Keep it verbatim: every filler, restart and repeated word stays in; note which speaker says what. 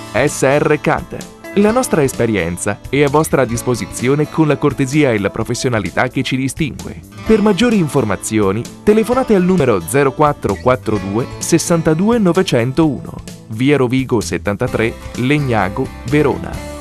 Speaker 1: S R C A D. La nostra esperienza è a vostra disposizione con la cortesia e la professionalità che ci distingue. Per maggiori informazioni telefonate al numero zero quattro quattro due sessantadue novecentouno, via Rovigo settantatré, Legnago, Verona.